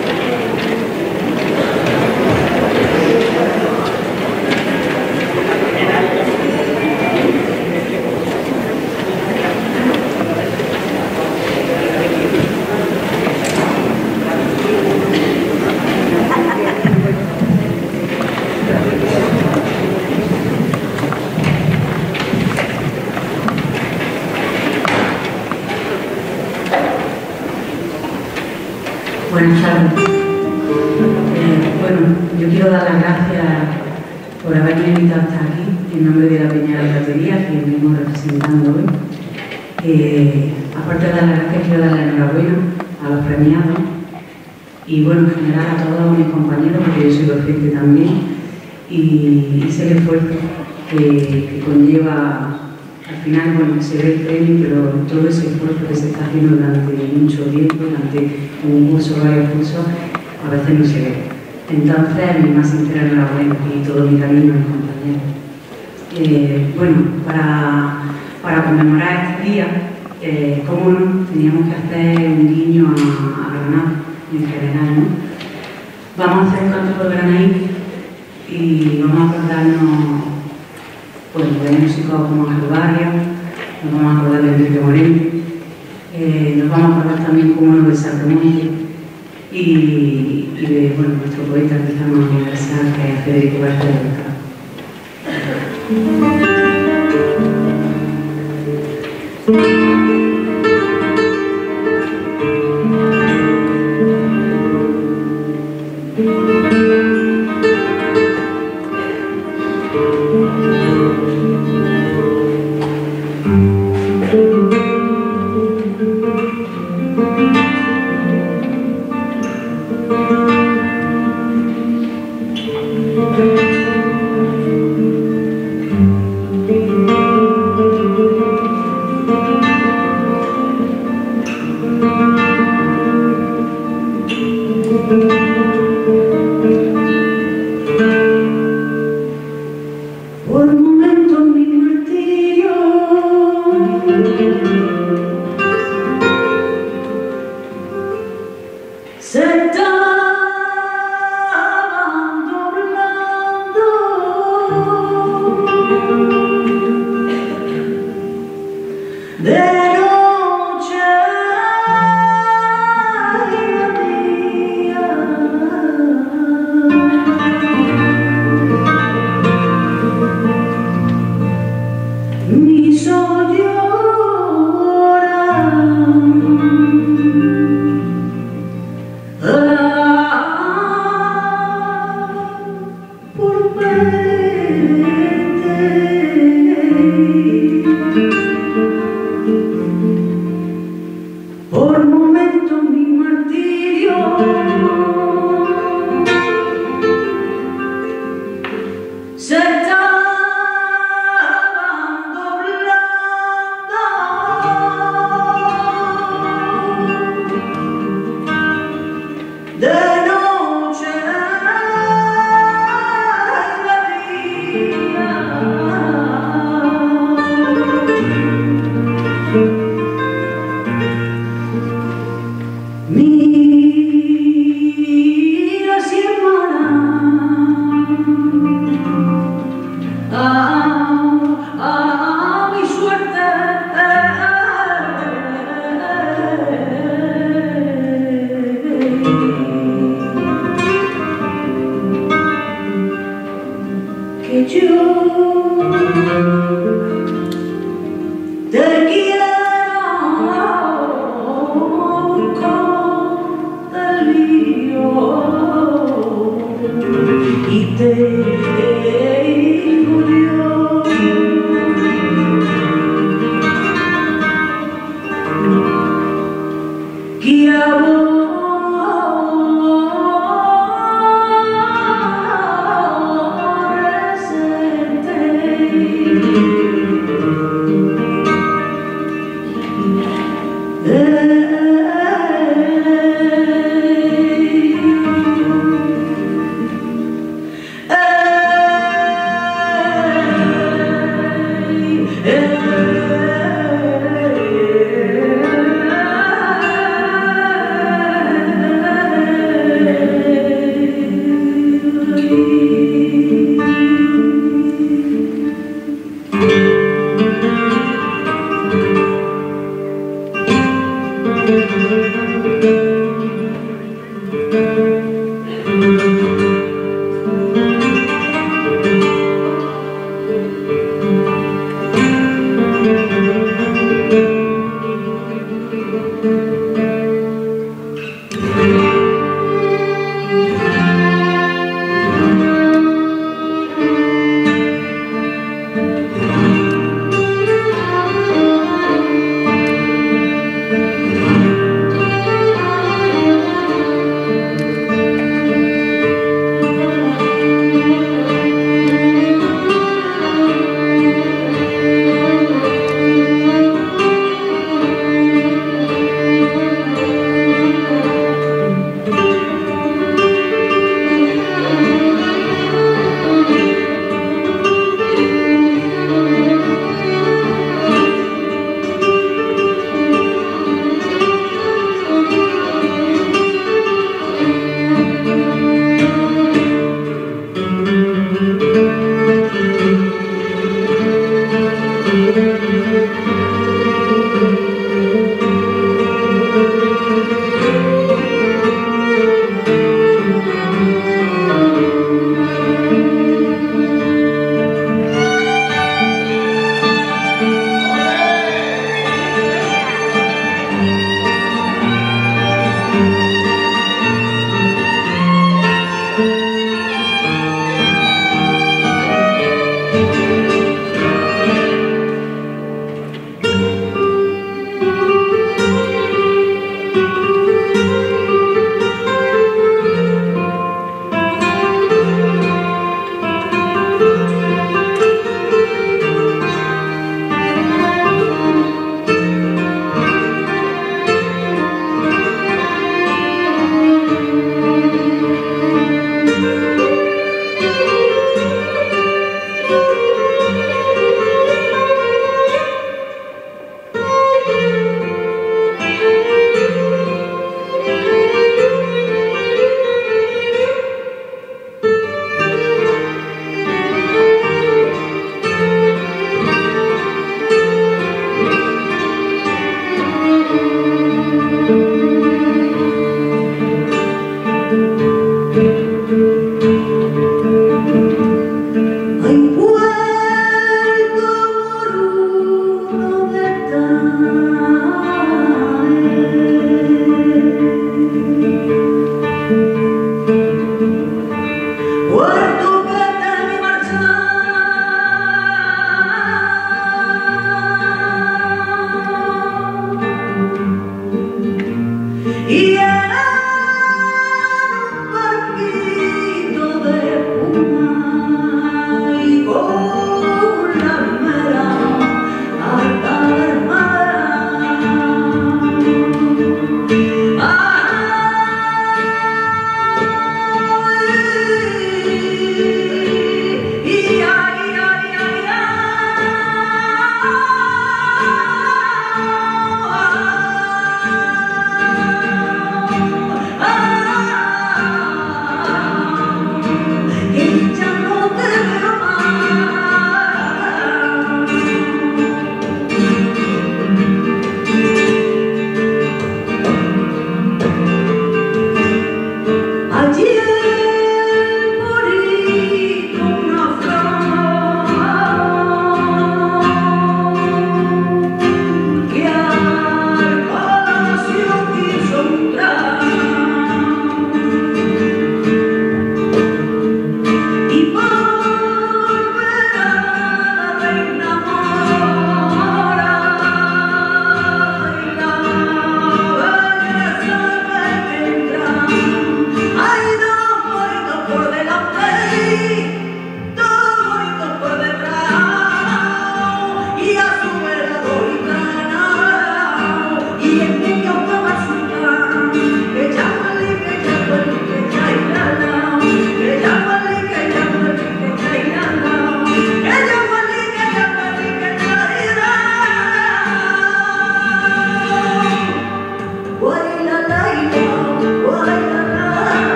Buenas tardes. Bueno, yo quiero dar las gracias por haberme invitado hasta aquí, en nombre de la Peña de la Batería, que venimos representando hoy. Aparte de dar las gracias, quiero dar la enhorabuena a los premiados y, bueno, en general a todos mis compañeros, porque yo soy docente también, y sé el esfuerzo que conlleva. Al final, bueno, se ve el premio, pero todo ese esfuerzo que se está haciendo durante mucho tiempo, durante un curso, varios cursos, a veces no se ve. Entonces, mi más sincera enhorabuena y todo mi cariño a mis compañeros. Bueno, para conmemorar este día, cómo no, teníamos que hacer un guiño a Granada, en general, ¿no? Vamos a hacer un canto por Granada y vamos a acordarnos, pues, de músicos como Ángel Barrio, nos vamos a acordar de Enrique Moreno, nos vamos a acordar también, como no, de Sacromonte y de, bueno, nuestro poeta que estamos universal, que es Federico García Lorca.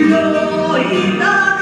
y